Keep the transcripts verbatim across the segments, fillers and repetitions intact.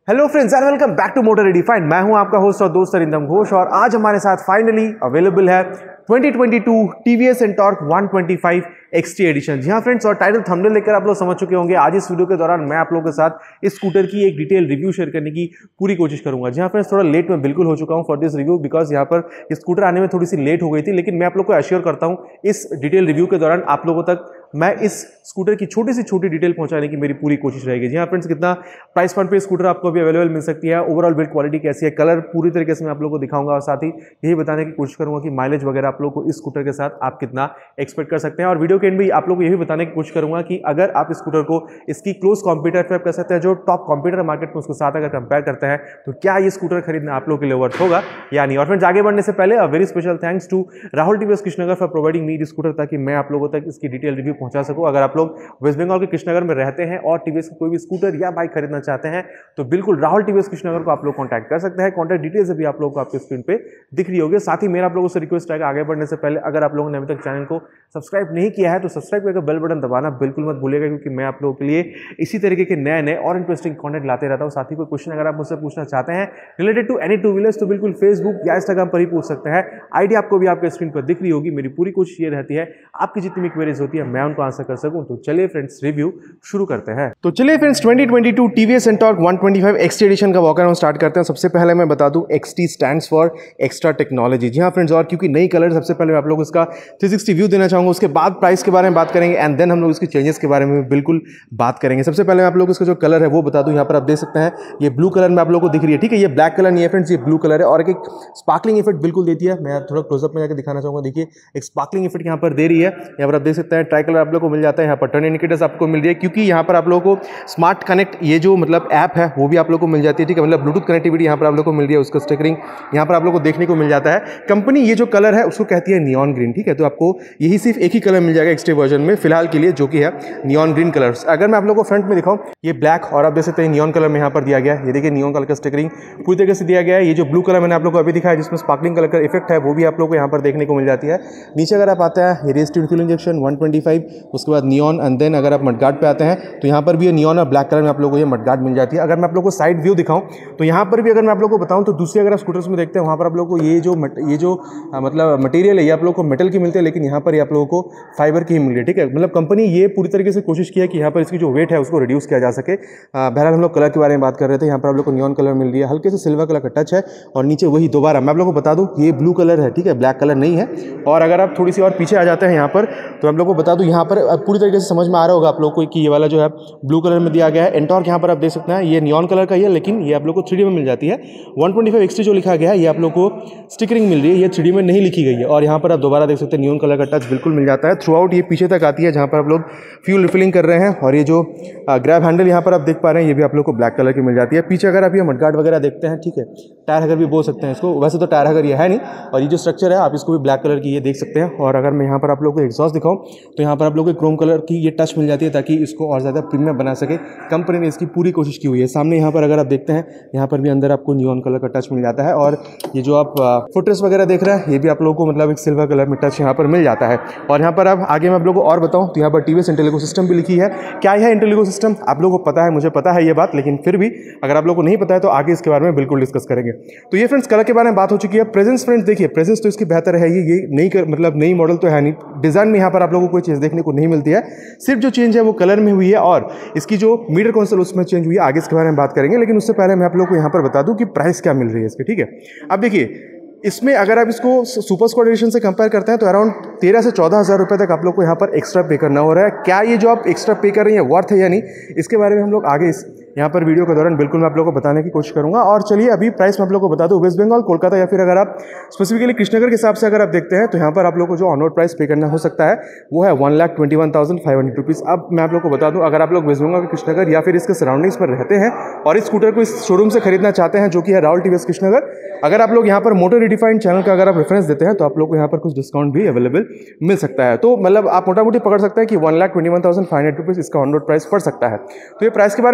Hello friends and welcome back to motor redefined. मैं हूं आपका होस्ट और दोस्त अरिंदम घोष और आज हमारे साथ फाइनली अवेलेबल है twenty twenty two TVS Ntorq one twenty five XT edition. जी हाँ फ्रेंड्स, और टाइटल थंबनेल लेकर आप लोग समझ चुके होंगे। आज इस वीडियो के दौरान मैं आप लोगों के साथ इस स्कूटर की एक डिटेल रिव्यू शेयर करने की पूरी कोशिश करूंगा। जी हाँ फ्रेंड्स, थोड़ा लेट मैं बिल्कुल हो चुका हूं फॉर दिस रिव्यू बिकॉज यहाँ पर इस स्कूटर आने में थोड़ी सी लेट हो गई थी, लेकिन मैं आप लोग को एश्योर करता हूँ इस डिटेल रिव्यू के दौरान आप लोगों तक मैं इस स्कूटर की छोटी सी छोटी डिटेल पहुंचाने की मेरी पूरी कोशिश रहेगी। जी हाँ फ्रेंड्स, कितना प्राइस पॉइंट पे स्कूटर आपको अभी अवेलेबल मिल सकती है, ओवरऑल बिल्ड क्वालिटी कैसी है, कलर पूरी तरीके से मैं आप लोगों को दिखाऊंगा और साथ ही यही बताने की कोशिश करूंगा कि माइलेज वगैरह आप लोगों को इस स्कूटर के साथ आप कितना एक्सपेक्ट कर सकते हैं। और वीडियो के एंड भी आप लोगों को यही बताने की कोशिश करूंगा कि अगर आप इस स्कूटर को इसकी क्लोज कॉम्पिटिटर पे कर सकते हैं, जो टॉप कॉम्पिटिटर मार्केट में उसके साथ अगर कंपेयर करते हैं, तो क्या ये स्कूटर खरीदना आप लोगों के लिए वर्थ होगा या नहीं। और फ्रेंड्स, आगे बढ़ने से पहले a very special thanks to Rahul TVS Krishnanagar for providing me this scooter, ताकि मैं आप लोगों तक इसकी डिटेल रिव्यू पहुंचा सकूं। अगर आप लोग वेस्ट बंगाल के कृष्णनगर में रहते हैं और टीवीएस की कोई भी स्कूटर या बाइक खरीदना चाहते हैं, तो बिल्कुल राहुल टीवीएस कृष्णनगर को आप लोग कांटेक्ट कर सकते हैं। कांटेक्ट डिटेल्स भी आप लोगों को आपके स्क्रीन पे दिख रही होगी। साथ ही मेरा आप लोगों से रिक्वेस्ट है, आगे बढ़ने से पहले अगर आप लोगों ने अभी तक चैनल को सब्सक्राइब नहीं किया है तो सब्सक्राइब करके बेल बटन दबाना बिल्कुल मत भूलिएगा, क्योंकि मैं आप लोगों के लिए इसी तरीके के नए नए और इंटरेस्टिंग कंटेंट लाते रहता हूं। साथ ही कोई क्वेश्चन अगर आप मुझसे पूछना चाहते हैं related to any two wheelers, तो बिल्कुल फेसबुक या इंस्टाग्राम पर ही पूछ सकते हैं। आईडी आपको भी आपके स्क्रीन पर दिख रही होगी। मेरी पूरी कोशिश ये रहती है आपकी जितनी भी क्वेरीज होती है मैं उनको आंसर कर सकूं। तो चलिए फ्रेंड्स, रिव्यू शुरू करते हैं। तो चलिए friends, twenty twenty two TVS Ntorq one twenty five XT edition का वॉक अराउंड स्टार्ट करते हैं। सबसे पहले मैं बता दूं, XT stands for extra technology. जी हाँ फ्रेंड्स, और क्योंकि नई कलर, सबसे पहले मैं आप लोगों को इसका थ्री सिक्सटी व्यू देना चाहूंगा, उसके बाद प्राइस के बारे में बात करेंगे एंड देन हम लोग इसके चेंजेस के बारे में बिल्कुल बात करेंगे। सबसे पहले मैं आप लोग इसका जो कलर है वो बता दूं। यहाँ पर आप देख सकते हैं ये ब्लू कलर में आप लोगों को दिख रही है, ठीक है। ये ब्लैक कलर नहीं है फ्रेंड्स, ये ब्लू कलर है और एक स्पार्कलिंग इफेक्ट बिल्कुल देती है। मैं थोड़ा क्लोजअप में जाकर दिखाना चाहूंगा। देखिए, एक स्पार्कलिंग इफेक्ट यहाँ पर दे रही है। यहाँ पर आप देख सकते हैं ट्राई कलर आप लोग को मिल जाता है। यहाँ पर टर्न इंडिकेटर्स आपको मिल रही है, क्योंकि यहाँ पर आप लोगों को स्मार्ट कनेक्ट ये जो मतलब ऐप है वो भी आप लोग को मिल जाती है, ठीक है। मतलब ब्लूटूथ कनेक्टिविटी यहाँ पर आप लोग को मिल रही है, उसका स्टिकरिंग यहाँ पर आप लोग को देखने को मिल जाता है। कंपनी ये जो कलर है उसको कहती है नियॉन ग्रीन, ठीक है। तो आपको यही सिर्फ एक ही कलर मिल जाएगा एक्सटी वर्जन में फिलहाल के लिए, जो कि है नियॉन ग्रीन कलर। अगर मैं आप लोग को फ्रंट में दिखाऊं, ये ब्लैक और आप देख सकते हैं नियॉन कलर में यहाँ पर दिया गया है। ये देखिए, नियॉन कलर का स्टिकरिंग पूरी तरीके से दिया गया है। ये जो ब्लू कलर मैंने आप लोग को अभी दिखाया जिसमें स्पार्कलिंग कलर का इफेक्ट है, वो भी आप लोग को यहाँ पर देखने को मिल जाती है। नीचे अगर आप आते हैं, race tune fuel injection one twenty five, उसके बाद नियॉन एंड देन अगर आप मडगार्ड पे आते हैं तो यहाँ पर भी ये नियॉन और ब्लैक कलर में आप लोगों को ये मडगार्ड मिल जाती है। अगर मैं आप लोग को साइड व्यू दिखाऊं तो यहाँ पर भी अगर मैं आप लोग को बताऊं तो दूसरी अगर आप स्कूटर्स में देखते हैं वहाँ पर आप लोग को ये जो मट, ये जो आ, मतलब मटेरियल है ये आप लोग को मेटल की मिलती है, लेकिन यहाँ पर ये आप लोगों को फाइबर की ही मिल रही है, ठीक है। मतलब कंपनी ये पूरी तरीके से कोशिश की है कि यहाँ पर इसकी जो वेट है उसको रिड्यूस किया जा सके। बहरहाल हम लोग कलर के बारे में बात कर रहे थे। यहाँ पर आप लोग को नियॉन कलर मिल रही है, हल्के से सिल्वर कलर का टच है और नीचे वही दोबारा मैं आप लोग को बता दूँ ये ब्लू कलर है, ठीक है, ब्लैक कलर नहीं है। और अगर आप थोड़ी सी और पीछे आ जाते हैं यहाँ पर तो आप लोग को बता दूँ, यहाँ पर पूरी तरीके से समझ में आ रहा होगा आप लोग को कि ये वाला जो है ब्लू कलर में दिया गया है। एंटॉर्क यहाँ पर आप देख सकते हैं ये नियॉन कलर का ही है, लेकिन ये आप लोग को थ्री डी में मिल जाती है। वन ट्वेंटी फाइव एक्सटी जो लिखा गया है ये आप लोग को स्टिकरिंग मिल रही है, ये थ्री डी में नहीं लिखी गई है। और यहाँ पर आप दोबारा देख सकते हैं नियॉन कलर का टच बिल्कुल मिल जाता है थ्रू आउट। ये पीछे तक आती है जहाँ पर आप लोग फ्यूल रिफिलिंग कर रहे हैं। और ये जो ग्रैब हैंडल यहाँ पर आप देख पा रहे हैं ये भी आप लोग को ब्लैक कलर की मिल जाती है। पीछे अगर आप ये मडगार्ड वगैरह देखते हैं, ठीक है, टायर हैगर भी बोल सकते हैं इसको, वैसे तो टायर हैगर ये है नहीं। और ये जो स्ट्रक्चर है आप इसको भी ब्लैक कलर की ये देख सकते हैं। और अगर मैं यहाँ पर आप लोग को एग्जॉस्ट दिखाऊं तो यहाँ पर आप लोग को क्रोम कलर की ये टच मिल जाती है, ताकि इसको और ज़्यादा प्रीमियम बना सके। कंपनी ने इसकी पूरी कोशिश की हुई है। सामने यहाँ पर अगर आप देखते हैं यहाँ पर भी अंदर आपको नियॉन कलर का टच मिल जाता है। और ये जो आप फुटरेस वगैरह देख रहे हैं ये भी आप लोगों को मतलब एक सिल्वर कलर में टच यहाँ पर मिल जाता है। और यहाँ पर अब आगे मैं आप लोगों को और बताऊँ तो यहाँ पर टीवीएस इंटेलिको सिस्टम भी लिखी है। क्या है इंटेलिको सिस्टम आप लोगों को पता है, मुझे पता है ये बात, लेकिन फिर भी अगर आप लोगों को नहीं पता है तो आगे इसके बारे में बिल्कुल डिस्कस करेंगे। तो ये फ्रेंड्स कलर के बारे में बात हो चुकी है। प्रेजेंस फ्रेंड्स देखिए, प्रेजेंस तो इसकी बेहतर है। ये ये नई मतलब नई मॉडल तो है नहीं, डिजाइन में यहाँ पर आप लोगों को कोई चीज़ देखने को नहीं मिलती है। सिर्फ जो चेंज है वो कलर में हुई है और इसकी जो मीटर कंसोल उसमें चेंज हुई है। आगे इसके बारे में बात करेंगे, लेकिन उससे पहले मैं आप लोगों को यहाँ पर बता दूं कि प्राइस क्या मिल रही है इसकी, ठीक है। अब देखिए, इसमें अगर आप इसको सुपर स्क्वाड एडिशन से कंपेयर करते हैं तो अराउंड तेरह से चौदह हज़ार रुपये तक आप लोग को यहाँ पर एक्स्ट्रा पे करना हो रहा है। क्या ये जो आप एक्स्ट्रा पे कर रही हैं वर्थ है या नहीं, इसके बारे में हम लोग आगे इस यहाँ पर वीडियो के दौरान बिल्कुल मैं आप लोगों को बताने की कोशिश करूंगा। और चलिए अभी प्राइस मैं आप लोगों को बता दूं। वेस्ट बंगाल, कोलकाता या फिर अगर आप स्पेसिफिकली कृष्णनगर के हिसाब से अगर आप देखते हैं तो यहाँ पर आप लोग को जो ऑन रोड प्राइस पे करना हो सकता है वो है one lakh twenty one thousand five hundred rupees. अब मैं आप लोग को बता दूं, अगर आप लोग वेस्ट बंगाल के कृष्णनगर या फिर इसके सराउंडिंग्स पर रहते हैं और इस स्कूटर को इस शोरूम से खरीदना चाहते हैं, जो कि है राहुल टीवीएस कृष्णनगर, अगर आप लोग यहाँ पर मोटर रिडिफाइंड चैनल का अगर आप रेफरेंस देते हैं तो आप लोग को यहाँ पर कुछ डिस्काउंट भी अवेलेबल मिल सकता है। तो मतलब आप मोटा मोटी पकड़ सकते हैं कि one lakh twenty one thousand five hundred rupees इसका ऑन रोड प्राइस पड़ सकता है। तो ये प्राइस के बारे में बात हो चुकी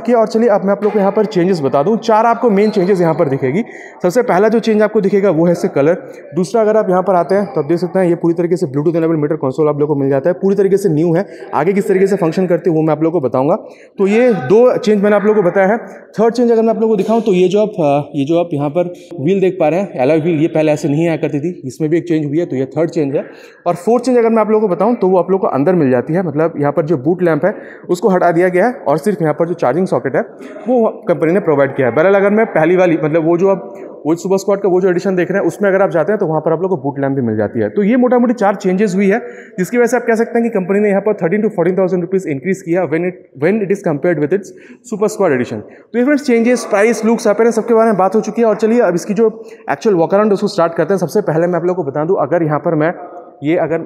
चुकी है। और चलिए अब मैं आप लोग को यहाँ पर चेंजेस बता दूँ। चार आपको मेन चेंजेस यहाँ पर दिखेगी। सबसे पहला जो चेंज आपको दिखेगा वो है इससे कलर। दूसरा अगर आप यहाँ पर आते हैं तो आप देख सकते हैं ये पूरी तरीके से ब्लूटूथ इनेबल मीटर कंसोल आप लोग को मिल जाता है, पूरी तरीके से न्यू है। आगे किस तरीके से फंक्शन करते हैं वो मैं आप लोग को बताऊंगा। तो ये दो चेंज मैंने आप लोग को बताया है। थर्ड चेंज अगर मैं आप लोग को दिखाऊं तो ये जो आप ये जो आप यहाँ पर व्हील देख पा रहे हैं, एलॉय व्हील, ये पहले ऐसे नहीं आया करती थी, इसमें भी एक चेंज हुई है, तो ये थर्ड चेंज है। और फोर्थ चेंज अगर मैं आप लोगों को बताऊं तो वो आप लोग को अंदर मिल जाती है, मतलब यहाँ पर जो बूट लैंप है उसको हटा दिया गया है और सिर्फ यहाँ पर जो चार्जिंग सॉकेट है वो कंपनी ने प्रोवाइड किया है। बहरहाल अगर मैं पहली वाली मतलब वो जो आप वो सुपर स्क्वाड का वो जो एडिशन देख रहे हैं उसमें अगर आप जाते हैं तो वहाँ पर आप लोग को बूट लैंप भी मिल जाती है। तो ये मोटा मोटी चार चेंजेस हुई है, जिसकी वजह से आप कह सकते हैं कि कंपनी ने यहाँ पर thirteen to fourteen thousand rupees increase किया when it when it is compared with its super squad edition. तो ये friends changes, price, looks, appearance सबके बारे में बात हो चुकी है। और चलिए अब इसकी जो एक्चुअल वॉक अराउंड उसको स्टार्ट करते हैं। सबसे पहले मैं आप लोग को बता दूँ, अगर यहाँ पर मैं ये अगर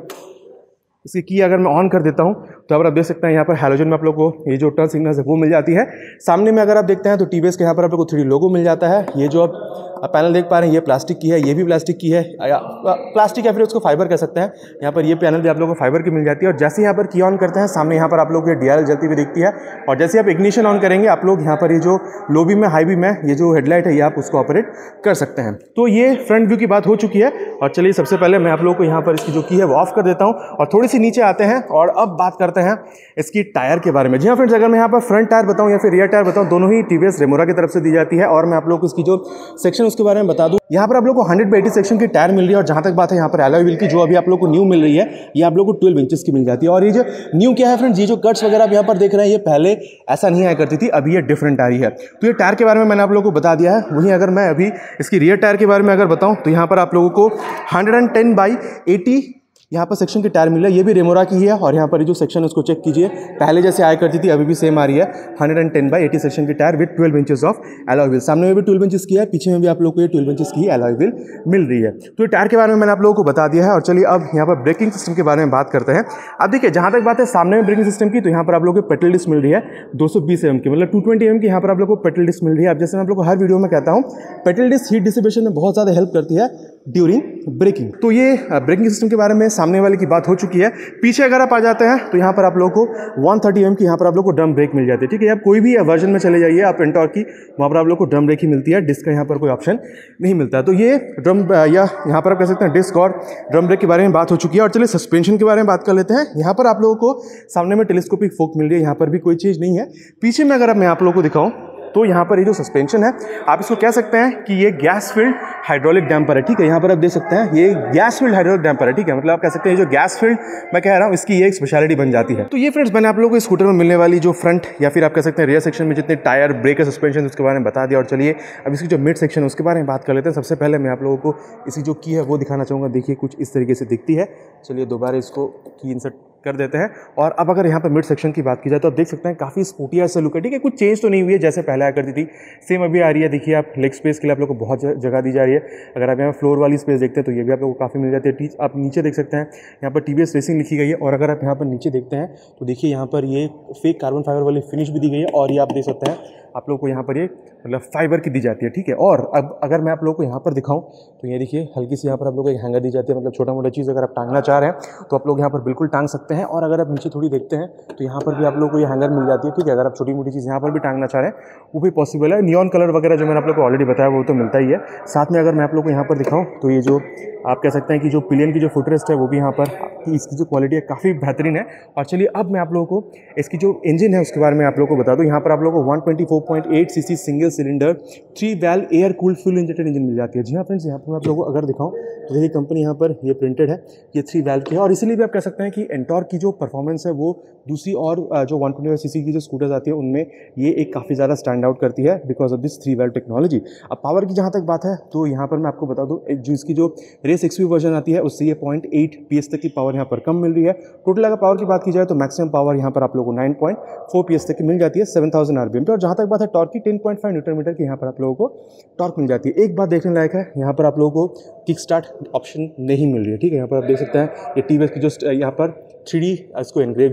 इसकी की अगर मैं ऑन कर देता हूं तो अगर आप देख सकते हैं यहाँ पर हैलोजन में आप लोग को ये जो टर्न सिग्नल्स है वो मिल जाती है। सामने में अगर आप देखते हैं तो टीवीएस के यहाँ पर आप लोग को थ्री डी लोगो मिल जाता है। ये जो आप आप पैनल देख पा रहे हैं ये प्लास्टिक की है, ये भी प्लास्टिक की है, या प्लास्टिक या फिर उसको फाइबर कह सकते हैं। यहाँ पर ये पैनल भी आप लोगों को फाइबर की मिल जाती है। और जैसे यहाँ पर की ऑन करते हैं सामने यहाँ पर आप लोग को डी आर एल जलती हुई दिखती है। और जैसे आप इग्निशन ऑन करेंगे आप लोग यहाँ पर ये जो लो बीम में, हाई बीम में ये जो हेडलाइट है ये आप उसको ऑपरेट कर सकते हैं। तो ये फ्रंट व्यू की बात हो चुकी है। और चलिए सबसे पहले मैं आप लोग को यहाँ पर इसकी जो की है वो ऑफ कर देता हूँ और थोड़ी सी नीचे आते हैं और अब बात करते हैं इसकी टायर के बारे में। जी हाँ फ्रेंड्स, अगर मैं यहाँ पर फ्रंट टायर बताऊँ या फिर रियर टायर बताऊँ, दोनों ही टीवीएस रेमोरा की तरफ से दी जाती है। और मैं आप लोग को इसकी जो सेक्शन उसके बारे में बता दूँ, यहाँ पर आप लोग को हंड्रेड बाई एटी सेक्शन की टायर मिल रही है। और जहाँ तक बात है यहाँ पर एलॉय व्हील की जो अभी आप लोग को न्यू मिल रही है ये आप लोग को ट्वेल्व इंचेस की मिल जाती है। और ये जो न्यू क्या है फ्रेंड्स, ये जो कट्स वगैरह आप यहाँ पर देख रहे हैं ये पहले ऐसा नहीं आया करती थी, अभी ये डिफरेंट आ रही है। तो ये टायर के बारे में मैंने आप लोगों को बता दिया है। वहीं अगर मैं अभी इसकी रियर टायर के बारे में अगर बताऊँ तो यहाँ पर आप लोगों को hundred and ten by eighty यहाँ पर सेक्शन की टायर मिल रहा है, ये भी रेमोरा की है। और यहाँ पर जो सेक्शन है उसको चेक कीजिए, पहले जैसे आया करती थी अभी भी सेम आ रही है। Hundred and ten by eighty section की tyre with twelve inches of alloy wheel. सामने में भी ट्वेल्व इंचेस की है, पीछे में भी आप लोग को ये ट्वेल्व इंचेस की एलॉय व्हील मिल रही है। तो ये टायर के बारे में मैंने आप लोगों को बता दिया है। और चलिए अब यहाँ पर ब्रेकिंग सिस्टम के बारे में बात करते हैं। अब देखिए जहाँ तक बात है सामने में ब्रेकिंग सिस्टम की, तो यहाँ पर आप लोग को पेट्रोल डिस्क मिल रही है दो सौ बीस एम की, मतलब टू ट्वेंटी एम की यहाँ पर आप लोग को पेट्रोल डिस्क मिल रही है। अब जैसे मैं आप लोग को हर वीडियो में कहता हूँ, पेट्रोल डिस्क हीट डिसिपेशन में बहुत ज़्यादा हेल्प करती है ड्यूरिंग ब्रेकिंग। तो ये ब्रेकिंग सिस्टम के बारे में सामने वाले की बात हो चुकी है। पीछे अगर आप आ जाते हैं तो यहाँ पर आप लोगों को वन थर्टी एम की यहाँ पर आप लोग को ड्रम ब्रेक मिल जाती है। ठीक है, आप कोई भी वर्जन में चले जाइए आप एंटॉर्क की, वहाँ पर आप लोग को ड्रम ब्रेक ही मिलती है, डिस्क का यहाँ पर कोई ऑप्शन नहीं मिलता। तो ये ड्रम या यहाँ पर आप कह सकते हैं डिस्क और ड्रम ब्रेक के बारे में बात हो चुकी है। और चलिए सस्पेंशन के बारे में बात कर लेते हैं। यहाँ पर आप लोगों को सामने में टेलीस्कोपिक फोक मिल रही है, यहाँ पर भी कोई चीज़ नहीं है। पीछे में अगर मैं आप लोगों को दिखाऊँ तो यहाँ पर ये जो सस्पेंशन है आप इसको कह सकते हैं कि ये गैस फील्ड हाइड्रोलिक डैम्पर है। ठीक है, यहाँ पर आप देख सकते हैं ये गैस फील्ड हाइड्रोलिक डैम्पर है। ठीक है, मतलब आप कह सकते हैं ये जो गैस फील्ड मैं कह रहा हूँ इसकी ये एक स्पेशलिटी बन जाती है। तो ये फ्रेंड्स मैंने आप लोगों को स्कूटर में मिलने वाली जो फ्रंट या फिर आप कह सकते हैं रियर सेक्शन में जितने टायर, ब्रेक, सस्पेंशन उसके बारे में बता दिया। और चलिए अब इसकी जो मिड सेक्शन है उसके बारे में बात कर लेते हैं। सबसे पहले मैं आप लोगों को इसकी जो की है वो दिखाना चाहूँगा। देखिए कुछ इस तरीके से दिखती है। चलिए दोबारा इसको की इंसर्ट कर देते हैं। और अब अगर यहाँ पर मिड सेक्शन की बात की जाए तो आप देख सकते हैं काफ़ी स्पोर्टी ऐसा लुक है। ठीक है, कुछ चेंज तो नहीं हुई है, जैसे पहले आया करती थी सेम अभी आ रही है। देखिए आप लेग स्पेस के लिए आप लोग को बहुत जगह दी जा रही है। अगर आप यहाँ फ्लोर वाली स्पेस देखते हैं तो ये भी आप लोग को काफ़ी मिल जाती है। आप नीचे देख सकते हैं यहाँ पर टीवीएस रेसिंग लिखी गई है। और अगर आप यहाँ पर नीचे देखते हैं तो देखिए यहाँ पर ये फेक कार्बन फाइबर वाली फिनिश भी दी गई है। और ये आप देख सकते हैं आप लोग को यहाँ पर ये मतलब फाइबर की दी जाती है। ठीक है, और अब अगर मैं आप लोगों को यहाँ पर दिखाऊं तो ये देखिए हल्की सी यहाँ पर आप लोगों को एक हैंगर दी जाती है, मतलब छोटा मोटा चीज़ अगर आप टांगना चाह रहे हैं तो आप लोग यहाँ पर बिल्कुल टांग सकते हैं। और अगर आप नीचे थोड़ी देखते हैं तो यहाँ पर भी आप लोग को ये हैंगर मिल जाती है। ठीक है, अगर आप छोटी मोटी चीज़ यहाँ पर भी टांगना चाह रहे हैं वो भी पॉसिबल है। नियॉन कलर वगैरह जो मैंने आप लोग को ऑलरेडी बताया वो तो मिलता ही है। साथ में अगर मैं आप लोग को यहाँ पर दिखाऊँ तो ये जो आप कह सकते हैं कि जो पिलियन की जो फुटरेस्ट है वो भी यहाँ पर इसकी जो क्वालिटी है काफ़ी बेहतरीन है। और चलिए अब मैं आप लोगों को इसकी जो इंजन है उसके बारे में आप लोगों को बता दूँ। यहाँ पर आप लोगों को one twenty four point eight CC single cylinder three valve air cooled fuel injected engine मिल जाती है। जी हाँ फ्रेंड्स, यहाँ पर मैं आप लोगों को अगर दिखाऊँ तो देखिए कंपनी यहाँ पर ये प्रिंटेड है, ये थ्री वैल्व की है। और इसीलिए भी आप कह सकते हैं कि एंटॉर्क की जो परफॉर्मेंस है वो दूसरी और जो वन ट्वेंटी फाइव सीसी की जो स्कूटर्स आती है उनमें ये एक काफ़ी ज़्यादा स्टैंड आउट करती है because of this three valve technology. अब पावर की जहाँ तक बात है तो यहाँ पर मैं आपको बता दूँ जो इसकी जो रेस एक्सवी वर्जन आती है उससे ये पॉइंट एट पी एस तक की पावर यहाँ पर कम मिल रही है। टोटल अगर पावर की बात की जाए तो मैक्सिमम पावर यहाँ पर आप लोगों को nine point four P S तक की मिल जाती है सेवन थाउजेंड आरपीएम पे। और जहाँ तक बात है टॉर्क की ten point five newton metre की यहाँ पर आप लोगों को टॉर्क मिल जाती है। एक बात देखने लायक है, यहाँ पर आप लोगों को किक स्टार्ट ऑप्शन नहीं मिल रही है। ठीक है, यहाँ पर आप देख सकते हैं ये टीवीएस की जो यहाँ पर थ्री डी इसको एनग्रेव भी किया गया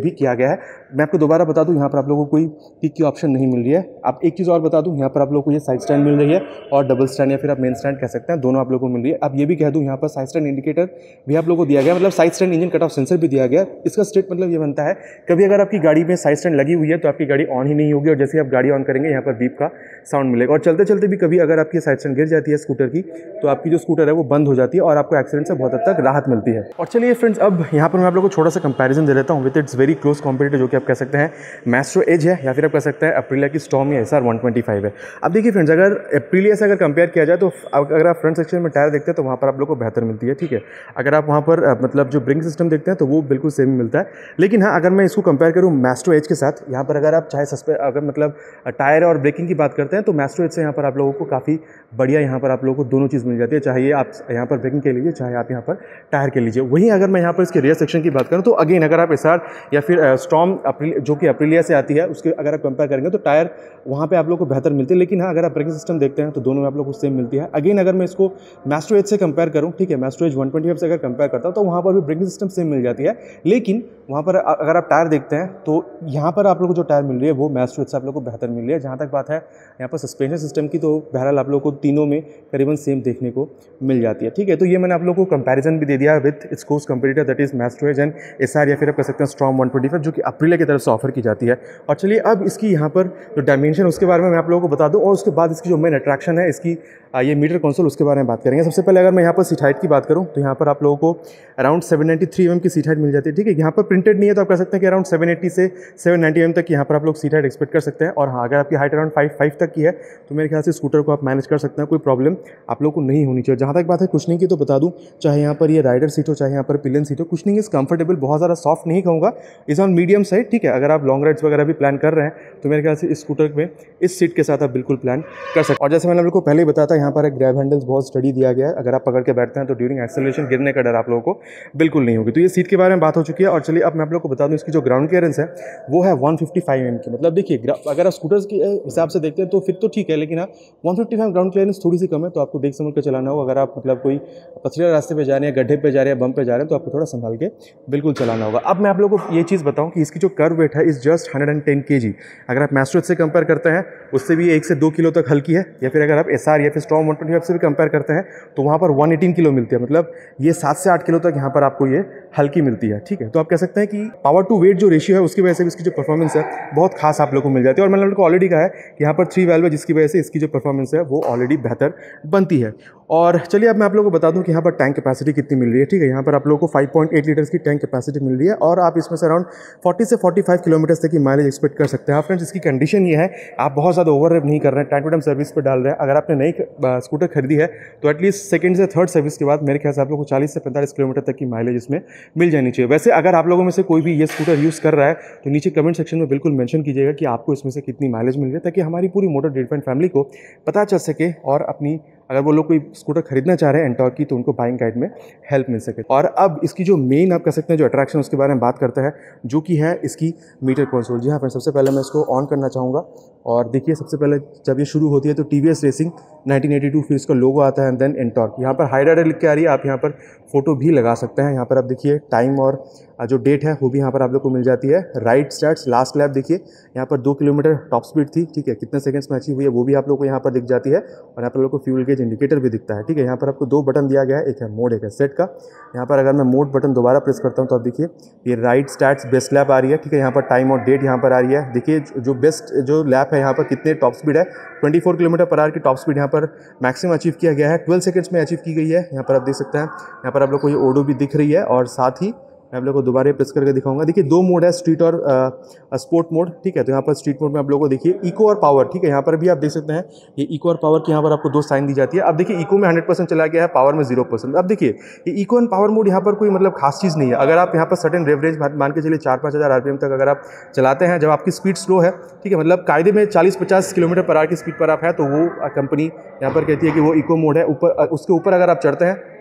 गया है। मैं आपको दोबारा बता दूं, यहाँ पर आप लोगों को कोई किक की ऑप्शन नहीं मिल रही है। आप एक चीज़ और बता दूं, यहाँ पर आप लोगों को ये साइड स्टैंड मिल रही है और डबल स्टैंड या फिर आप मेन स्टैंड कह सकते हैं, दोनों आप लोगों को मिल रही है। अब ये भी कह दूं, यहाँ पर साइड स्टैंड इंडिकेटर भी आप लोगों को दिया गया, मतलब side stand engine cut off sensor भी दिया गया। इसका स्टेट मतलब ये बनता है, कभी अगर आपकी गाड़ी में साइड स्टैंड लगी हुई है तो आपकी गाड़ी ऑन ही नहीं होगी, और जैसे आप गाड़ी ऑन करेंगे यहाँ पर बीप का साउंड मिलेगा। और चलते चलते भी कभी अगर आपकी साइड स्टैंड गिर जाती है स्कूटर की, तो आपकी जो स्कूटर है वो बंद हो जाती है और आपको एक्सीडेंट से बहुत हद तक राहत मिलती है। और चलिए फ्रेंड्स, अब यहाँ पर मैं आप लोगों को छोटा सा कंपैरिजन दे देता हूँ with its very close competitor, जो कि आप कह सकते हैं मैस्ट्रो एज है या फिर आप कह सकते हैं एप्रिलिया की स्टॉर्म या S R one twenty five है। अब देखिए फ्रेंड्स, अगर एप्रिलिया से अगर कंपेयर किया जाए तो अगर आप फ्रंट सेक्शन में टायर देखते हैं तो वहाँ पर आप लोग को बेहतर मिलती है, ठीक है। अगर आप वहाँ पर मतलब जो ब्रिंग सिस्टम देखते हैं तो वो बिल्कुल सेम मिलता है। लेकिन हाँ, अगर मैं इसको कंपेयर करूँ मैस्ट्रो एज के साथ, यहाँ पर अगर आप चाहे सस्पे अगर मतलब टायर और ब्रेकिंग की बात करते हैं तो मैस्ट्रो एज से यहाँ पर आप लोगों को काफ़ी बढ़िया यहाँ पर आप लोगों को दोनों चीज़ मिल जाती है, चाहे आप यहाँ पर ब्रेकिंग के लीजिए चाहे आप यहाँ पर टायर के लीजिए। वहीं अगर मैं यहाँ पर इसके रियर सेक्शन की बात करूँ तो अगेन अगर आप एस आर या फिर स्टॉर्म जो कि एप्रिलिया से आती है उसके अगर आप कंपेयर करेंगे तो टायर वहाँ पे आप लोग को बेहतर मिलती है। लेकिन हाँ, अगर आप ब्रेकिंग सिस्टम देखते हैं तो दोनों में आप लोग को सेम मिलती है। अगेन अगर मैं इसको मैस्ट्रो एज से कंपेयर करूँ, ठीक है, Maestro Edge one twenty five से अगर कंपेयर करता हूँ तो वहाँ पर भी ब्रेकिंग सिस्टम सेम मिल जाती है। लेकिन वहाँ पर अगर आप टायर देखते हैं तो यहाँ पर आप लोग को जो टायर मिल रही है वो मैस्ट्रो एज से आप लोग को बेहतर मिल रही है। जहाँ तक बात है यहाँ पर सस्पेंशन सिस्टम की, तो बहरहाल आप लोग को तीनों में करीबन सेम देखने को मिल जाती है, ठीक है। तो ये मैंने आप लोग को कंपैरिजन भी दे दिया with its close competitor that is Maestro Edge and SR या फिर आप कह सकते हैं स्टॉर्म वन ट्वेंटी फाइव, जो कि एप्रिलिया की तरफ से ऑफर की जाती है। और चलिए अब इसकी यहाँ पर जो डायमेंशन उसके बारे में मैं आप लोगों को बता दूँ, और उसके बाद इसकी जो मेन अट्रैक्शन है इसकी ये मीटर कंसोल, उसके बारे में बात करेंगे। सबसे पहले अगर मैं यहाँ पर सीट हाइट की बात करूँ तो यहाँ पर आप लोगों को around seven ninety three M की सीट हाइट मिल जाती है, ठीक है। यहाँ पर प्रिंटेड नहीं है तो आप कह सकते हैं कि अराउंड सेवन एटी से सेवन नाइंटी एम तक यहाँ पर आप लोग सीट हाइट एक्सपेक्ट कर सकते हैं। और हाँ, अगर आपकी हाइट अराउंड फाइव फाइव तक की है तो मेरे ख्याल से स्कूटर को आप मैनेज कर सकते हैं, कोई प्रॉब्लम आप लोग को नहीं होनी चाहिए। जहाँ तक बात है कुशनिंग की तो बता दूँ, चाहे यहाँ पर ये राइडर सीट हो चाहे यहाँ पर पिलियन सीट हो, कुशनिंग इज कंफर्टेबल, बहुत ज़्यादा सॉफ्ट नहीं कहूँगा, इज ऑन मीडियम साइड, ठीक है। अगर आप लॉन्ग राइड्स वगैरह भी प्लान कर रहे हैं तो मेरे ख्याल से इस स्कूटर में इस सीट के साथ आप बिल्कुल प्लान कर सकते हैं। और जैसे मैंने आप लोग को पहले ही बताया था, यहाँ पर एक ग्रैब हैंडल्स बहुत स्टडी दिया गया है, अगर आप पकड़ के बैठते हैं तो ड्यूरिंग एक्सेलरेशन गिरने का डर आप लोगों को बिल्कुल नहीं होगी। तो ये सीट के बारे में बात हो चुकी है। और चलिए अब मैं आप लोग को बता दूं, इसकी जो ग्राउंड क्लियरेंस है वो है वन फिफ्टी फाइव एम की। मतलब देखिए, अगर आप स्कूटर्स के हिसाब से देखते हैं तो फिर तो ठीक है, लेकिन हाँ one fifty five ground clearance थोड़ी सी कम है, तो आपको देख समझ कर चलाना होगा। अगर आप मतलब कोई पथरीले रास्ते पे जा रहे हैं, गड्ढे पे जा रहे हैं, बम पे जा रहे हैं, तो आपको थोड़ा संभाल के बिल्कुल चलाना होगा। अब मैं आप लोगों को ये चीज़ बताऊँ कि इसकी जो कर्व वेट है इस जस्ट हंड्रेड एंड टेन के जी। अगर आप मैस्ट्रो से कंपेयर करते हैं उससे भी एक से दो किलो तक हल्की है, या फिर अगर आप एस आर या फिर स्टॉर्म वन ट्वेंटी फाइव से भी कंपेयर करते हैं तो वहाँ पर वन एटीन किलो मिलती है। मतलब ये सात से आठ किलो तक यहाँ पर आपको ये हल्की मिलती है, ठीक है। तो आप कह सकते हैं कि पावर टू वेट जो रेशियो है उसकी वजह से इसकी जो परफॉर्मेंस है बहुत खास आप लोग को मिल जाती है। और मैंने आपको ऑलरेडी कहा है कि यहाँ पर थ्री वाल्व है, जिसकी वजह से इसकी जो परफॉर्मेंस है वो ऑलरेडी बेहतर बनती है। और चलिए अब मैं आप लोगों को बता दूं कि यहाँ पर टैंक कैपेसिटी कितनी मिल रही है, ठीक है। यहाँ पर आप लोगों को फाइव पॉइंट एट लीटर्स की टैंक कैपेसिटी मिल रही है और आप इसमें से अराउंड फोर्टी से फोर्टी फाइव किलोमीटर तक की माइलेज एक्सपेक्ट कर सकते हैं। फ्रेंड्स, इसकी कंडीशन ये है, आप बहुत ज़्यादा ओवर नहीं कर रहे हैं, टाइम टू टाइम सर्विस पर डाल रहे हैं। अगर आपने नई स्कूटर खरीदी है तो एटलीस्ट सेकंड से थर्ड सर्विस के बाद मेरे ख्याल से आप लोग को चालीस से पैंतालीस किलोमीटर तक की माइलेज इसमें मिल जानी चाहिए। वैसे अगर आप लोगों में से कोई भी ये स्कूटर यूज़ कर रहा है तो नीचे कमेंट सेक्शन में बिल्कुल मेंशन कीजिएगा कि आपको इसमें से कितनी माइलेज मिल रही है, ताकि हमारी पूरी मोटर डिफरेंट फैमिली को पता चल सके और अपनी अगर वो लोग कोई स्कूटर खरीदना चाह रहे हैं एंटॉर्क की तो उनको बाइंग गाइड में हेल्प मिल सके। और अब इसकी जो मेन आप कह सकते हैं जो अट्रैक्शन उसके बारे में बात करते हैं, जो कि है इसकी मीटर कंसोल। जी हाँ फ्रेंड्स, सबसे पहले मैं इसको ऑन करना चाहूँगा और देखिए सबसे पहले जब ये शुरू होती है तो TVS racing nineteen eighty two फिर इसका लोगो आता है एंड देन एंटॉर्क। यहाँ पर हाई राइडर लिख के आ रही है, आप यहाँ पर फोटो भी लगा सकते हैं। यहाँ पर आप देखिए टाइम और जो डेट है वो भी यहाँ पर आप लोग को मिल जाती है। राइड स्टार्ट्स लास्ट लैप देखिए यहाँ पर दो किलोमीटर टॉप स्पीड थी, ठीक है, कितने सेकंड्स में अचीव हुई है वो भी आप लोग को यहाँ पर दिख जाती है। और यहाँ पर लोग को फ्यूल गेज इंडिकेटर भी दिखता है, ठीक है। यहाँ पर आपको दो बटन दिया गया है, एक है मोड एक है सेट का। यहाँ पर अगर मैं मोड बटन दोबारा प्रेस करता हूँ तो आप देखिए ये राइड स्टार्ट्स बेस्ट लैप आ रही है, ठीक है। यहाँ पर टाइम और डेट यहाँ पर आ रही है। देखिए जो बेस्ट जो लैप है यहाँ पर कितने टॉप स्पीड है, twenty four kilometre per hour की टॉप स्पीड यहाँ पर मैक्सिमम अचीव किया गया है, ट्वेल्व सेकंड्स में अचीव की गई है। यहाँ पर आप देख सकते हैं, यहाँ पर आप लोग को ये ओडो भी दिख रही है। और साथ ही मैं आप लोगों को दोबारा प्रेस करके दिखाऊंगा। देखिए दो मोड है, स्ट्रीट और स्पोर्ट मोड, ठीक है। तो यहाँ पर स्ट्रीट मोड में आप लोगों को देखिए इको और पावर, ठीक है। यहाँ पर भी आप देख सकते हैं ये इको और पावर की यहाँ पर आपको दो साइन दी जाती है। अब देखिए इको में हंड्रेड परसेंट चला गया है, पावर में जीरो परसेंट। अब देखिए ये इको एंड पावर मोड यहाँ पर कोई मतलब खास चीज़ नहीं है। अगर आप यहाँ पर सर्टेन रेवरेज मान के चलिए चार पाँच हज़ार आरपीएम तक अगर आप चलाते हैं, जब आपकी स्पीड स्लो है, ठीक है, मतलब कायदे में चालीस पचास किलोमीटर पर आवर की स्पीड पर आप है, तो वो कंपनी यहाँ पर कहती है कि वो इको मोड है। ऊपर उसके ऊपर अगर आप चढ़ते हैं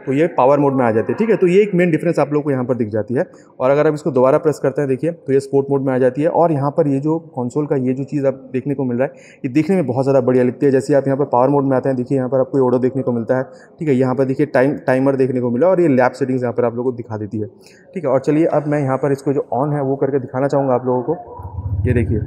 तो ये पावर मोड में आ जाती है, ठीक है। तो ये एक मेन डिफरेंस आप लोग को यहाँ पर दिख जाती है। और अगर आप इसको दोबारा प्रेस करते हैं देखिए तो ये स्पोर्ट मोड में आ जाती है। और यहाँ पर ये जो कंसोल का ये जो चीज़ आप देखने को मिल रहा है ये देखने में बहुत ज़्यादा बढ़िया लगती है। जैसे आप यहाँ पर पावर मोड में आते हैं देखिए यहाँ पर आपको ऑडो देखने को मिलता है, ठीक है। यहाँ पर देखिए टाइम टाइमर देखने को मिला और ये लैब सेटिंग्स यहाँ पर आप लोगों को दिखा देती है, ठीक है। और चलिए अब मैं यहाँ पर इसको जो ऑन है वो करके दिखाना चाहूँगा आप लोगों को। ये देखिए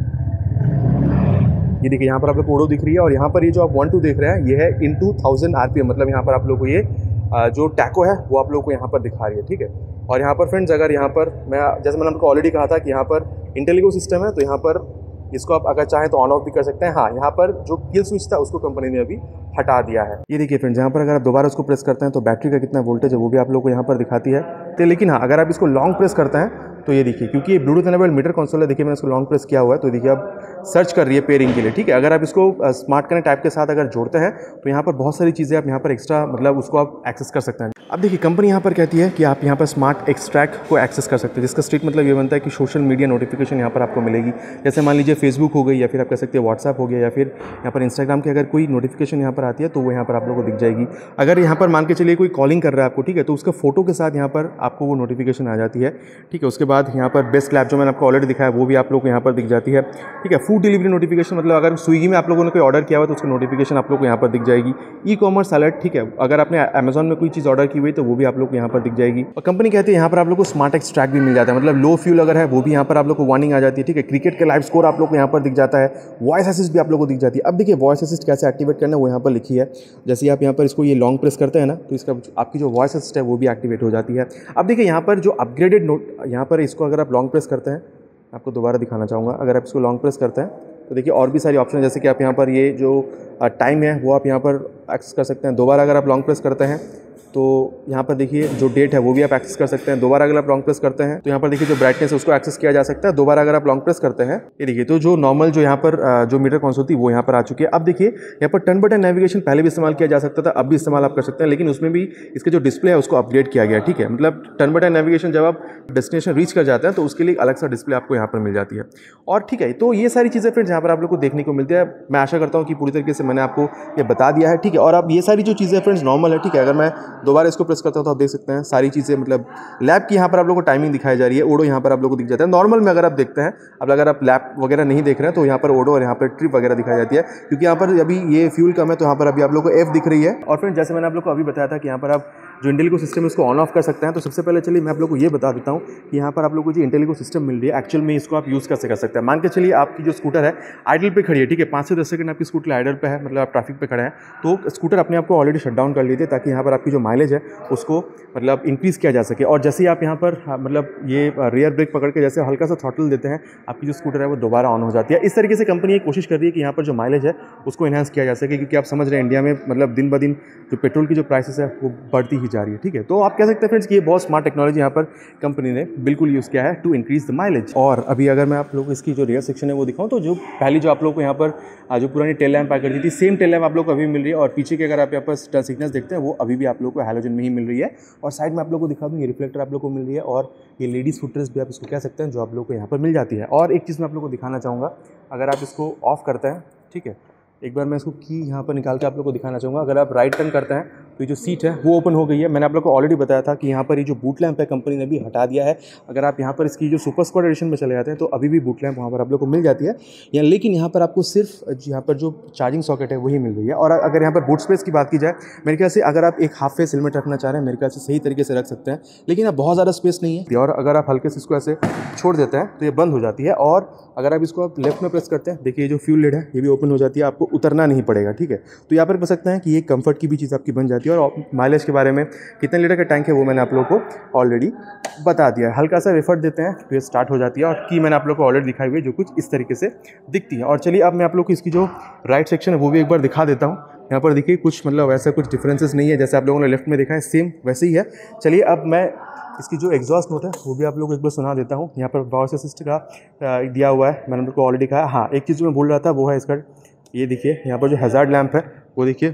ये देखिए यहाँ पर आप लोग को ऑडो दिख रही है। और यहाँ पर ये जो आप वन टू देख रहे हैं ये है in two thousand R P M, मतलब यहाँ पर आप लोग को ये जो टैको है वो आप लोग को यहाँ पर दिखा रही है, ठीक है। और यहाँ पर फ्रेंड्स अगर यहाँ पर मैं जैसे मैंने आपको ऑलरेडी कहा था कि यहाँ पर इंटेल इकोसिस्टम है, तो यहाँ पर इसको आप अगर चाहें तो ऑन ऑफ भी कर सकते हैं। हाँ, यहाँ पर जो किल स्विच था उसको कंपनी ने अभी हटा दिया है। ये देखिए फ्रेंड्स यहाँ पर अगर आप दोबारा उसको प्रेस करते हैं तो बैटरी का कितना वोल्टेज है वो भी आप लोग को यहाँ पर दिखाती है। तो लेकिन हाँ, अगर आप इसको लॉन्ग प्रेस करते हैं तो ये देखिए, क्योंकि ये ब्लूटूथ इनेबल्ड मीटर कंसोल है, देखिए मैंने इसको लॉन्ग प्रेस किया हुआ है तो देखिए अब सर्च कर रही है पेयरिंग के लिए, ठीक है। अगर आप इसको स्मार्ट कनेक्ट ऐप के साथ अगर जोड़ते हैं तो यहाँ पर बहुत सारी चीज़ें आप यहाँ पर एक्स्ट्रा मतलब उसको आप एक्सेस कर सकते हैं। अब देखिए कंपनी यहाँ पर कहती है कि आप यहाँ पर स्मार्ट एक्सट्रैक्ट को एक्सेस कर सकते हैं, जिसका स्ट्रिक्ट मतलब ये बनता है कि सोशल मीडिया नोटिफिकेशन यहाँ पर आपको मिलेगी। जैसे मान लीजिए फेसबुक हो गई या फिर आप कह सकते हैं व्हाट्सएप हो गया या फिर यहाँ पर इंस्टाग्राम की अगर कोई नोटिफिकेशन यहाँ पर आती है तो वो यहाँ पर आप लोगों को दिख जाएगी। अगर यहाँ पर मान के चलिए कोई कॉलिंग कर रहा है आपको, ठीक है, तो उसका फोटो के साथ यहाँ पर आपको वो नोटिफिकेशन आ जाती है, ठीक है। उसके बाद यहाँ पर बेस्ट लैब जो मैंने आपको ऑलरेडी दिखाया वो भी आप लोग को यहाँ पर दिख जाती है, ठीक है। फूड डिलीवरी नोटिफिकेशन मतलब अगर स्विगी में आप लोगों ने कोई ऑर्डर किया हुआ तो उसकी नोटिफिकेशन आप लोग को यहाँ पर दिख जाएगी। ई कॉमर्स अलर्ट, ठीक है, अगर आपने अमेजॉन में कोई चीज़ ऑर्डर की हुई तो वो भी आप लोग को यहाँ पर दिख जाएगी। और कंपनी कहती है यहाँ पर आप लोग को स्मार्ट एक्सट्रैक्ट भी मिल जाता है, मतलब लो फ्यूल अगर है वो भी यहाँ पर आप लोग को वार्निंग आ जाती है, ठीक है। क्रिकेट के लाइव स्कोर आप लोग को यहाँ पर दिख जाता है। वॉइस असिस्ट भी आप लोग को दिख जाती है। अब देखिए वॉइस असिस्ट कैसे एक्टिवेट करना है वो यहाँ पर लिखी है। जैसे आप यहाँ पर इसको ये लॉन्ग प्रेस करते हैं ना तो इसका आपकी जो वॉइस असिस्ट है वो भी एक्टिवेट हो जाती है। अब देखिए यहाँ पर जो अपग्रेडेड नोट यहाँ पर इसको अगर आप लॉन्ग प्रेस करते हैं, आपको दोबारा दिखाना चाहूँगा, अगर आप इसको लॉन्ग प्रेस करते हैं तो देखिए और भी सारी ऑप्शन है, जैसे कि आप यहाँ पर ये जो टाइम है वो आप यहाँ पर एक्सेस कर सकते हैं। दोबारा अगर आप लॉन्ग प्रेस करते हैं तो यहाँ पर देखिए जो डेट है वो भी आप एक्सेस कर सकते हैं। दोबारा अगर आप लॉन्ग प्रेस करते हैं तो यहाँ पर देखिए जो ब्राइटनेस है उसको एक्सेस किया जा सकता है। दोबारा अगर आप लॉन्ग प्रेस करते हैं ये देखिए तो जो नॉर्मल जो यहाँ पर जो मीटर कंसोल थी वो यहाँ पर आ चुकी है। अब देखिए यहाँ पर टर्न बटन नेविगेशन पहले भी इस्तेमाल किया जा सकता था, अब भी इस्तेमाल आप कर सकते हैं, लेकिन उसमें भी इसका जो डिस्प्ले है उसको अपग्रेड किया गया, ठीक है। मतलब टर्न बटन नेविगेशन जब आप डेस्टिनेशन रीच कर जाते हैं तो उसके लिए अलग सा डिस्प्ले आपको यहाँ पर मिल जाती है। और ठीक है, तो ये सारी चीज़ें फ्रेंड्स यहाँ पर आप लोग को देखने को मिलती है। मैं आशा करता हूँ कि पूरी तरीके से मैंने आपको ये बता दिया है, ठीक है। और अब ये सारी जो चीज़ें फ्रेंड्स नॉर्मल है, ठीक है। अगर मैं दोबारा इसको प्रेस करता हूँ तो आप देख सकते हैं सारी चीज़ें, मतलब लैब की यहाँ पर आप लोगों को टाइमिंग दिखाई जा रही है। ओडो यहाँ पर आप लोगों को दिख जाता है। नॉर्मल में अगर आप देखते हैं, अब अगर आप लैब वगैरह नहीं देख रहे हैं तो यहाँ पर ओडो और यहाँ पर ट्रिप वगैरह दिखाई जाती है, क्योंकि यहाँ पर अभी ये फ्यूल कम है तो यहाँ पर अभी आप लोगों को एफ दिख रही है। और फ्रेंड्स जैसे मैंने आप लोग को अभी बताया था कि यहाँ पर आप जो इंटेल इको सिस्टम है उसको ऑन ऑफ कर सकते हैं। तो सबसे पहले चलिए मैं आप लोग को ये बता देता हूँ कि यहाँ पर आप लोग को जो इंटेल इको सिस्टम मिल रही है एक्चुअल में इसको आप यूज़ कैसे कर सकते हैं। मान के चलिए आपकी जो स्कूटर है आइडल पे खड़ी है, ठीक है, पाँच से दस सेकंड आपकी स्कूटर आइडल पे है, मतलब आप ट्रैफिक पे खड़े हैं, तो स्कूटर अपने आप को ऑलरेडी शट डाउन कर लीजिए ताकि यहाँ पर आपकी जो माइलेज है उसको मतलब इंक्रीज़ किया जा सके। और जैसे ही आप यहाँ पर मतलब ये रियर ब्रेक पकड़ के जैसे हल्का सा थ्रॉटल देते हैं, आपकी जो स्कूटर है वो दोबारा ऑन हो जाती है। इस तरीके से कंपनी ये कोशिश कर रही है कि यहाँ पर जो माइलेज है उसको इन्हांस किया जा सके, क्योंकि आप समझ रहे हैं इंडिया में मतलब दिन ब दिन जो पेट्रोल की जो प्राइसेस है वो बढ़ती ही जा रही है, ठीक है। तो आप कह सकते हैं फ्रेंड्स कि ये बहुत स्मार्ट टेक्नोलॉजी यहाँ पर कंपनी ने बिल्कुल यूज़ किया है टू इंक्रीज द माइलेज। और अभी अगर मैं आप लोग इसकी जो रियर सेक्शन है वो दिखाऊँ तो जो पहली जो आप लोग को यहाँ पर जो पुरानी टेल लैम्प आ करती थी सेम टेल लैम्प आप लोग को अभी मिल रही है। और पीछे की अगर आप यहाँ पर सिग्नल्स देखते हैं वो अभी भी आप लोग को हैलोजन में ही मिल रही है। और साइड में आप लोग को दिखा दूँ ये रिफ्लेक्टर आप लोग को मिल रही है और ये लेडीज़ फुटरेस्ट भी आप इसको कह सकते हैं जो आप लोग को यहाँ पर मिल जाती है। और एक चीज़ मैं आप लोग को दिखाना चाहूँगा, अगर आप इसको ऑफ करते हैं, ठीक है, एक बार मैं इसको की यहाँ पर निकाल के आप लोग को दिखाना चाहूँगा। अगर आप राइट टर्न करते हैं तो ये जो सीट है वो ओपन हो गई है। मैंने आप लोग को ऑलरेडी बताया था कि यहाँ पर ये जो बूट लैंप है कंपनी ने भी हटा दिया है। अगर आप यहाँ पर इसकी जो सुपर स्क्वाड एडिशन में चले जाते हैं तो अभी भी बूट लैंप वहाँ पर आप लोग को मिल जाती है, या लेकिन यहाँ पर आपको सिर्फ यहाँ पर जो चार्जिंग सॉकेट है वही मिल रही है। और अगर यहाँ पर बूट स्पेस की बात की जाए, मेरे ख्याल से अगर आप एक हाफ फेस हेलमेट रखना चाह रहे हैं मेरे ख्याल से सही तरीके से रख सकते हैं, लेकिन अब बहुत ज़्यादा स्पेस नहीं है। और अगर आप हल्के से इसको ऐसे छोड़ देते हैं तो ये बंद हो जाती है। और अगर आप इसको आप लेफ्ट में प्रेस करते हैं, देखिए जो फ्यूल लिड है ये भी ओपन हो जाती है, आपको उतरना नहीं पड़ेगा, ठीक है। तो यहाँ पर कह सकते हैं कि ये कंफर्ट की भी चीज़ आपकी बन जाती है। और माइलेज के बारे में कितने लीटर का टैंक है वो मैंने आप लोगों को ऑलरेडी बता दिया है। हल्का सा एफर्ट देते हैं तो ये स्टार्ट हो जाती है। और की मैंने आप लोग को ऑलरेडी दिखाई हुई है जो कुछ इस तरीके से दिखती है। और चलिए अब मैं आप लोग को इसकी जो राइट सेक्शन है वो भी एक बार दिखा देता हूँ। यहाँ पर देखिए कुछ मतलब वैसा कुछ डिफरेंसेस नहीं है, जैसे आप लोगों ने लेफ्ट में देखा है सेम वैसे ही है। चलिए अब मैं इसकी जो एग्जॉस्ट नोट है वो भी आप लोग को एक बार सुना देता हूँ। यहाँ पर वॉइस असिस्ट का दिया हुआ है, मैंने आपको ऑलरेडी कहा। हाँ, एक चीज़ जो मैं बोल रहा था वो है इसका, ये देखिए यहाँ पर जो हैज़ार्ड लैंप है वो देखिए,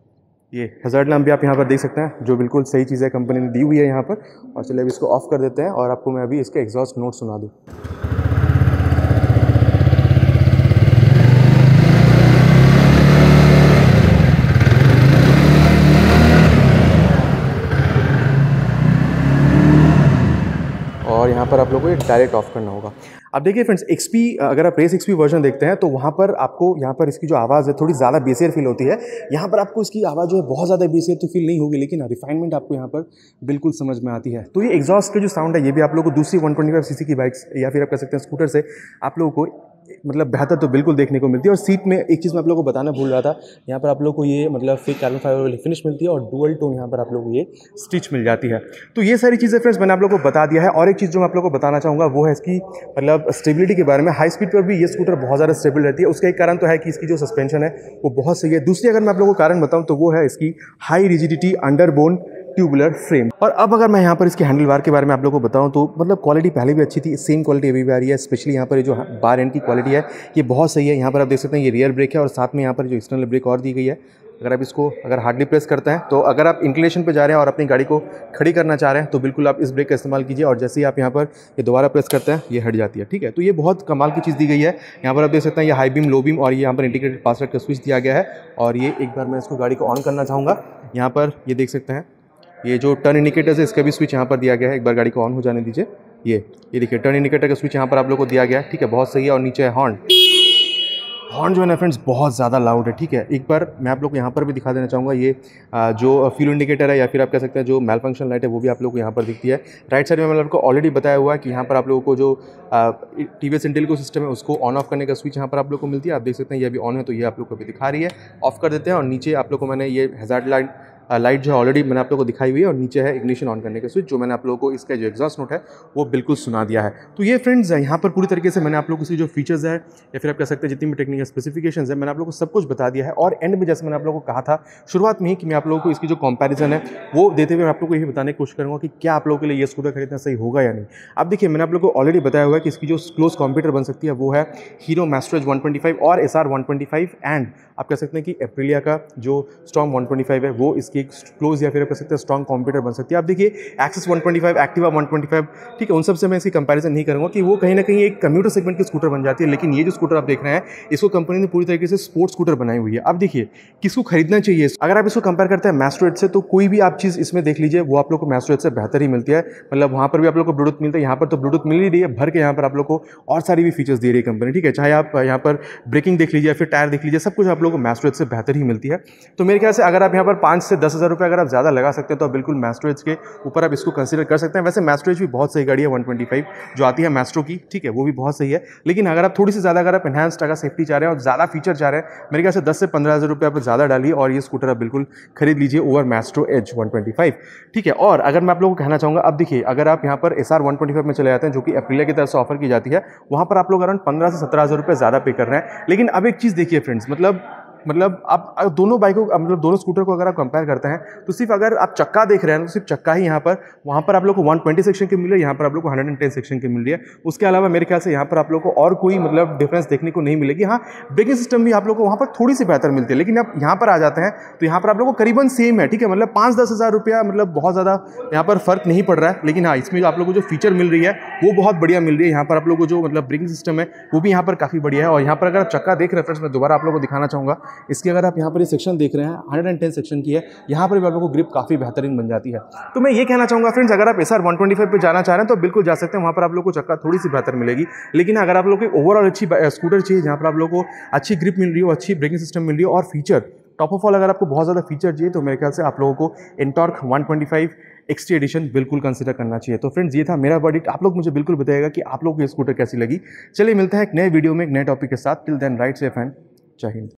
ये हैज़ार्ड लैंप भी आप यहाँ पर देख सकते हैं, जो बिल्कुल सही चीज़ है कंपनी ने दी हुई है यहाँ पर। और चलिए अब इसको ऑफ कर देते हैं और आपको मैं अभी इसका एग्जॉस्ट नोट सुना दूँ। पर आप लोगों को ये डायरेक्ट ऑफ करना होगा। अब देखिए फ्रेंड्स, एक्सपी अगर आप रेस एक्सपी वर्जन देखते हैं तो वहाँ पर आपको यहाँ पर इसकी जो आवाज़ है थोड़ी ज़्यादा बेसियर फील होती है। यहाँ पर आपको इसकी आवाज़ जो है बहुत ज़्यादा बेसियर तो फील नहीं होगी, लेकिन रिफाइनमेंट आपको यहाँ पर बिल्कुल समझ में आती है। तो ये एग्जॉस्ट का जो साउंड है ये भी आप लोगों को दूसरी वन ट्वेंटी फाइव सीसी की बाइक्स या फिर आप कह सकते हैं स्कूटर से आप लोगों को मतलब बेहतर तो बिल्कुल देखने को मिलती है। और सीट में एक चीज़ मैं आप लोगों को बताना भूल रहा था, यहाँ पर आप लोगों को ये मतलब फेक कार्बन फाइबर वाली फिनिश मिलती है और डुअल टोन यहाँ पर आप लोगों को ये स्टिच मिल जाती है। तो ये सारी चीज़ें फ्रेंड्स मैंने आप लोगों को बता दिया है। और एक चीज़ जो मैं आप लोगों को बताना चाहूँगा वो है इसकी मतलब स्टेबिलिटी के बारे में। हाई स्पीड पर भी ये स्कूटर बहुत ज़्यादा स्टेबल रहती है। उसका एक कारण तो है कि इसकी जो सस्पेंशन है वो बहुत सही है। दूसरी अगर मैं आप लोगों को कारण बताऊँ तो वो है इसकी high rigidity underbone tubular frame. और अब अगर मैं यहाँ पर इसके हैंडल बार के बारे में आप लोगों को बताऊँ तो मतलब क्वालिटी पहले भी अच्छी थी, सेम क्वालिटी अभी भी आ रही है। स्पेशली यहाँ पर ये जो बार एंड की क्वालिटी है ये बहुत सही है। यहाँ पर आप देख सकते हैं ये रियर ब्रेक है और साथ में यहाँ पर जो एक्सटर्नल ब्रेक और दी गई है। अगर आप इसको अगर हार्डली प्रेस करते हैं तो अगर आप इंक्लिनेशन पे जा रहे हैं और अपनी गाड़ी को खड़ी करना चाह रहे हैं तो बिल्कुल आप इस ब्रेक का इस्तेमाल कीजिए और जैसे ही आप यहाँ पर ये दोबारा प्रेस करते हैं ये हट जाती है। ठीक है, तो ये बहुत कमाल की चीज़ दी गई है। यहाँ पर आप देख सकते हैं ये हाई बीम, लो बीम और ये यहाँ पर इंटीग्रेटेड पास लाइट का स्विच दिया गया है। और ये एक बार मैं इसको गाड़ी को ऑन करना चाहूँगा। यहाँ पर ये देख सकते हैं ये जो टर्न इंडिकेटर्स है इसका भी स्विच यहाँ पर दिया गया है। एक बार गाड़ी को ऑन हो जाने दीजिए। ये ये देखिए टर्न इंडिकेटर का स्विच यहाँ पर आप लोग को दिया गया है। ठीक है, बहुत सही है। और नीचे है हॉर्न। हॉर्न जो है ना फ्रेंड्स बहुत ज़्यादा लाउड है। ठीक है, एक बार मैं आप लोग को यहाँ पर भी दिखा देना चाहूँगा। ये जो फ्यूल इंडिकेटर है या फिर आप कह सकते हैं जो मेल फंक्शन लाइट है वो भी आप लोग को यहाँ पर दिखती है। राइट साइड में मैंने आपको ऑलरेडी बताया हुआ है कि यहाँ पर आप लोगों को जो टीवीएस इंटेलिको सिस्टम है उसको ऑन ऑफ करने का स्विच यहाँ पर आप लोग को मिलती है। आप देख सकते हैं ये अभी ऑन है तो ये आप लोग को अभी दिखा रही है। ऑफ कर देते हैं और नीचे आप लोग को मैंने ये हैजार्ड लाइट लाइट जो है ऑलरेडी मैंने आप लोगों को दिखाई हुई है और नीचे है इग्निशन ऑन करने का स्विच जो मैंने आप लोगों को इसका जो एग्जॉस्ट नोट है वो बिल्कुल सुना दिया है। तो ये फ्रेंड्स यहाँ पर पूरी तरीके से मैंने आप लोगों को इसकी जो फीचर्स है या फिर आप कह सकते हैं जितनी भी टेक्निकल स्पेसिफिकेशंस है मैंने आप लोगों को सब कुछ बता दिया है। और एंड में जैसे मैंने आप लोगों को कहा था शुरुआत में ही कि मैं आप लोगों को इसकी जो कंपैरिजन है वो देते हुए मैं आप लोगों को यही बताने की कोशिश करूँगा कि क्या आप लोगों के लिए ये स्कूटर खरीदना सही होगा या नहीं। अब देखिए मैंने आप लोगों को ऑलरेडी बताया हुआ है कि इसकी जो क्लोज कॉम्पिटिटर बन सकती है वो है Hero Maestro Edge one twenty five और S R one twenty five and आप कह सकते हैं कि एप्रिलिया का जो स्टॉर्म वन ट्वेंटी फाइव है वो इसकी क्लोज या फिर आप कह सकते हैं स्ट्रॉन्ग कॉम्पिटिटर बन सकती है। आप देखिए Access one twenty five, Activa one twenty five, ठीक है, उन सब से मैं इसकी कंपैरिजन नहीं करूँगा कि वो कहीं ना कहीं एक कम्यूटर सेगमेंट की स्कूटर बन जाती है। लेकिन ये जो स्कूटर आप देख रहे हैं इसको कंपनी ने पूरी तरीके से स्पोर्ट्स स्कूटर बनाई हुई है। अब देखिए किसको खरीदना चाहिए। अगर आप इसको कंपेयर करते हैं मैस्ट्रो एज से तो कोई भी आप चीज़ इसमें देख लीजिए वो आप लोग को मैस्ट्रो एज से बेहतर ही मिलती है। मतलब वहाँ पर भी आप लोग को ब्लूटूथ मिलता है, यहाँ पर तो ब्लूटूथ मिल ही रही है भर के। यहाँ पर आप लोग को और सारी भी फीचर्स दे रही है कंपनी। ठीक है, चाहे आप यहाँ पर ब्रेकिंग देख लीजिए फिर टायर देख लीजिए, सब कुछ आप लोग को मैस्ट्रो एज से बेहतर ही मिलती है। तो मेरे ख्याल से अगर आप यहाँ पर पाँच से दस हज़ार रुपये अगर आप ज़्यादा लगा सकते हैं तो बिल्कुल मैस्ट्रो एज के ऊपर आप इसको कंसीडर कर सकते हैं। वैसे मैस्ट्रो एज भी बहुत सही गाड़ी है वन ट्वेंटी फाइव जो आती है मैस्ट्रो की, ठीक है, वो भी बहुत सही है। लेकिन अगर आप थोड़ी सी ज़्यादा अगर आप एनहांस्ड अगर सेफ्टी चाह रहे हैं और ज़्यादा फीचर चाह रहे हैं मेरे ख्याल से दस से पंद्रह हज़ार रुपये आप ज़्यादा डालिए और ये स्कूटर आप बिल्कुल खरीद लीजिए over Maestro Edge one twenty five. ठीक है, और अगर मैं आप लोगों को कहना चाहूँगा, अब देखिए अगर आप यहाँ पर S R one twenty five में चले जाते हैं जो कि एप्रिलिया की तरफ से ऑफर की जाती है वहाँ पर आप लोग अराउंड पंद्रह से सत्रह हज़ार रुपये ज़्यादा पे कर रहे हैं। लेकिन अब एक चीज़ देखिए फ्रेंड्स, मतलब मतलब आप दोनों बाइकों मतलब दोनों स्कूटर को अगर आप कंपेयर करते हैं तो सिर्फ अगर आप चक्का देख रहे हैं तो सिर्फ चक्का ही यहाँ पर वहाँ पर आप लोग को वन ट्वेंटी सेक्शन की मिल रही है, यहाँ पर आप लोग को वन टेन सेक्शन की मिल रही है। उसके अलावा मेरे ख्याल से यहाँ पर आप लोग को और कोई मतलब डिफरेंस देखने को नहीं मिलेगी। हाँ, ब्रेकिंग सिस्टम भी आप लोग को वहाँ पर थोड़ी सी बेहतर मिलती है। लेकिन आप यहाँ पर आ जाते हैं तो यहाँ पर आप लोग को करीबन सेम है। ठीक है, मतलब पाँच दस हज़ार रुपया मतलब बहुत ज़्यादा यहाँ पर फर्क नहीं पड़ रहा है। लेकिन हाँ, इसमें आप लोग को जो फीचर मिल रही है वो बहुत बढ़िया मिल रही है। यहाँ पर आप लोग को जो मतलब ब्रेकिंग सिस्टम है वो भी यहाँ पर काफ़ी बढ़िया है। और यहाँ पर अगर आप चक्का देख रहे हैं फ्रेंड्स, मैं दोबारा आप लोग को दिखाना चाहूँगा इसकी, अगर आप यहाँ पर ये सेक्शन देख रहे हैं वन टेन सेक्शन की है, यहाँ पर भी आप लोगों को ग्रिप काफ़ी बेहतरीन बन जाती है। तो मैं ये कहना चाहूँगा फ्रेंड्स, अगर आप S R one twenty five पे जाना चाह रहे हैं तो बिल्कुल जा सकते हैं, वहाँ पर आप लोग को चक्का थोड़ी सी बेहतर मिलेगी। लेकिन अगर आप लोग को ओवरऑल अच्छी स्कूटर चाहिए जहाँ पर आप लोग को अच्छी ग्रिप मिल रही हो, अच्छी ब्रेकिंग सिस्टम मिल रही हो और फीचर टॉप ऑफ ऑल अगर आपको बहुत ज़्यादा फीचर चाहिए तो मेरे ख्याल से आप लोगों को Ntorq one twenty five XT edition बिल्कुल कंसीडर करना चाहिए। तो फ्रेंड्स ये था मेरा वर्डिक्ट। आप लोग मुझे बिल्कुल बताइएगा कि आप लोग को ये स्कूटर कैसी लगी। चलिए मिलते हैं एक नए वीडियो में एक नए टॉपिक के साथ। Till then ride safe and Jai Hind.